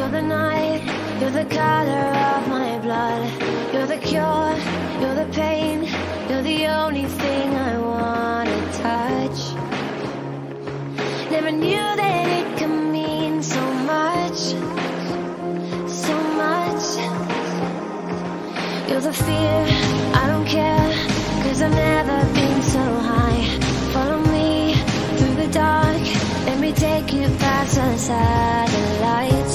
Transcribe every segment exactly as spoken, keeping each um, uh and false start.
You're the night, you're the color of my blood. You're the cure, you're the pain. You're the only thing I wanna touch. Never knew that it could mean so much, so much. You're the fear, I don't care, 'cause I've never been so high. Follow me through the dark, let me take you past the satellites.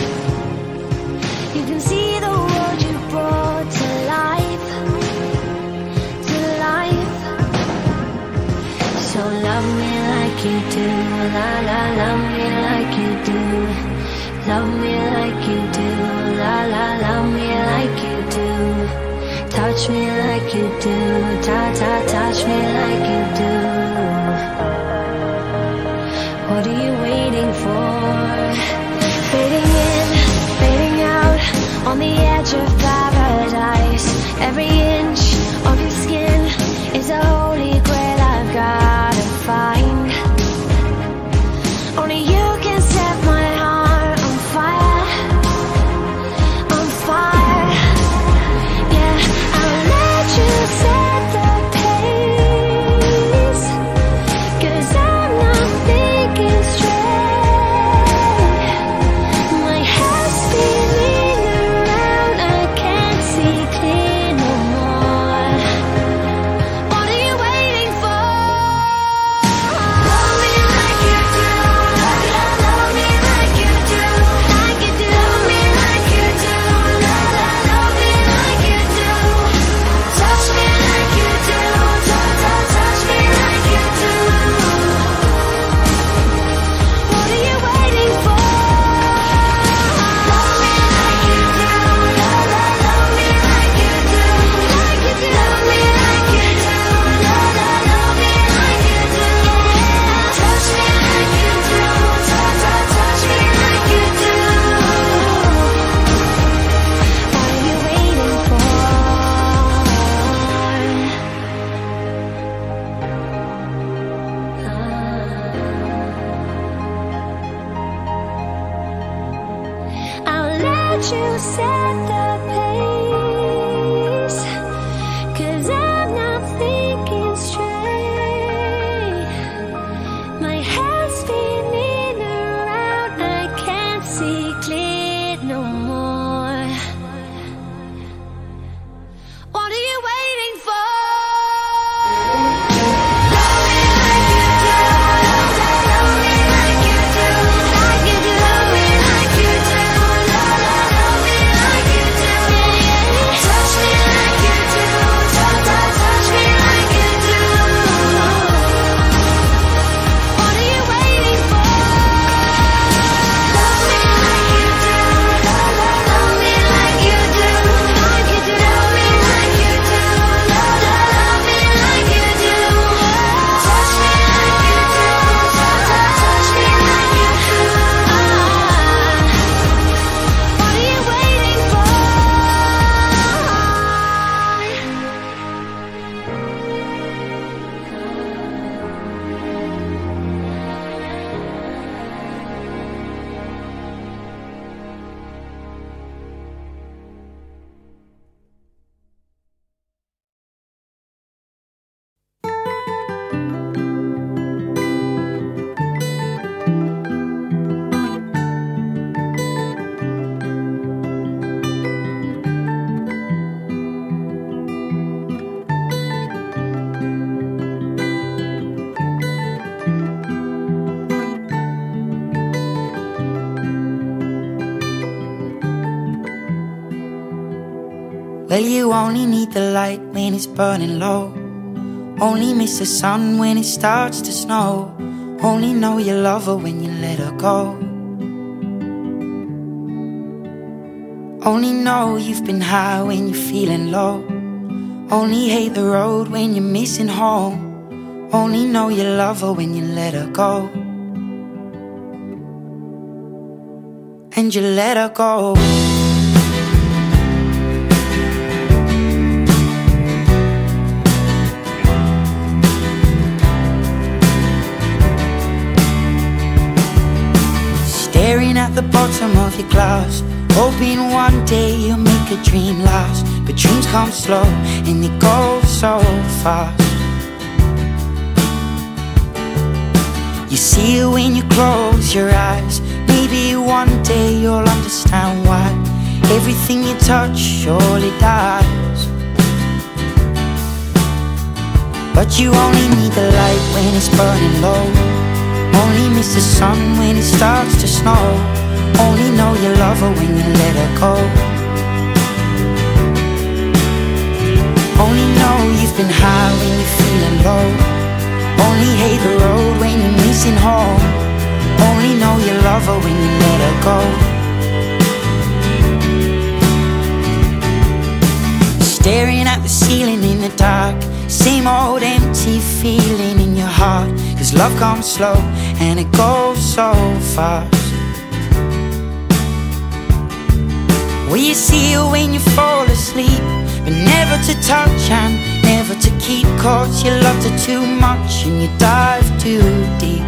You can see the world you brought to life, to life. So love me like you do, la la, love me like you do. Love me like you do, la la, love me like you do. Touch me like you do, ta ta, touch me like you do. What are you waiting for? Fading in, fading out, on the edge of paradise. Every inch of your skin is a holy grail I've gotta find. Only you can set my heart on fire, on fire. Yeah, I'll let you set the pace, 'cause I'm not thinking straight. My head's spinning around, I can't see clear no more. What are you waiting for? Love me like you do, love, love, love me like you do, like you do. Love me like you do, love, love, love me like you do. Touch me like you do, touch, touch, touch me like you do. What are you waiting for? Love me like you do, love, love, love me like you do, like you do. Love me like you do, love, love, love me like you do. Touch me like you do, touch, touch, touch me like you do. What are you waiting for? I'll let you set the pace, 'cause I'm not thinking straight. My head's spinning around, I can't see clear no more. What are you waiting for? Love me like you do, love, love me like you do, like you do. Love me like you do, love, love, love me like you do. Touch me like you do, touch, touch, touch me like you do. What are you waiting for? Love me like you do, love, love, love me like you do, like you do. Love me like you do, love, love, love me like you do. Touch me like you do, touch, touch, touch me like you do. What are you waiting for? Well, you only need the light when it's burning low. Only miss the sun when it starts to snow. Only know you love her when you let her go. Only know you've been high when you're feeling low. Only hate the road when you're missing home. Only know you love her when you let her go. And you let her go. Staring at the bottom of your glass, hoping one day you'll make a dream last. But dreams come slow and they go so fast. You see it when you close your eyes. Maybe one day you'll understand why everything you touch surely dies. But you only need the light when it's burning low. Only miss the sun when it starts to snow. Only know you love her when you let her go. Only know you've been high when you're feeling low. Only hate the road when you're missing home. Only know you love her when you let her go. Staring at the ceiling in the dark, same old empty feeling in your heart. Cause love comes slow and it goes so fast. Will you see her when you fall asleep, but never to touch and never to keep? Cause you loved her too much and you dive too deep.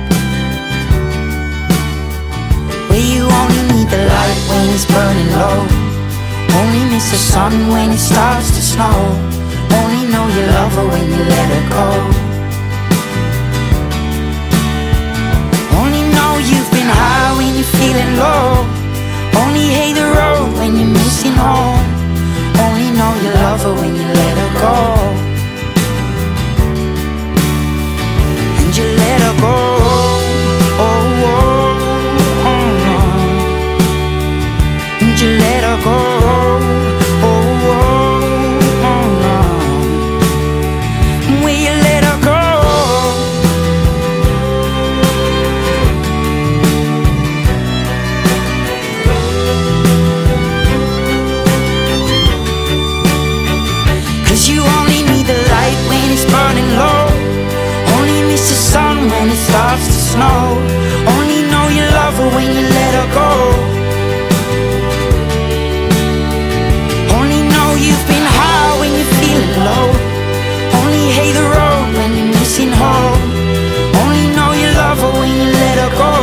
Where you only need the light when it's burning low. Only miss the sun when it starts to snow. Only know you love her when you let her go. Only know you've been high when you're feeling low. Only hate the road when you're missing home. Only know you love her when you let her go. And you let her go. Oh, oh, oh, oh. And you let her go. When it starts to snow, only know you love her when you let her go. Only know you've been high when you're feeling low. Only hate the road when you're missing home. Only know you love her when you let her go.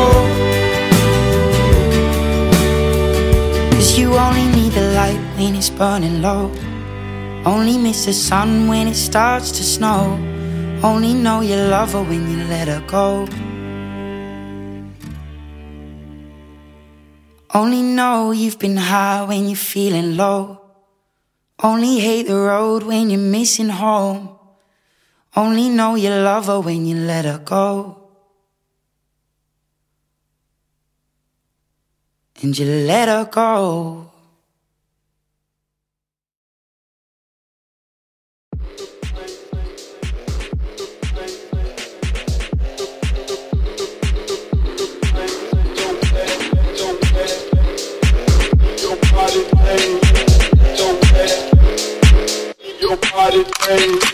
Cause you only need the light when it's burning low. Only miss the sun when it starts to snow. Only know you love her when you let her go. Only know you've been high when you're feeling low. Only hate the road when you're missing home. Only know you love her when you let her go. And you let her go. Your body, baby.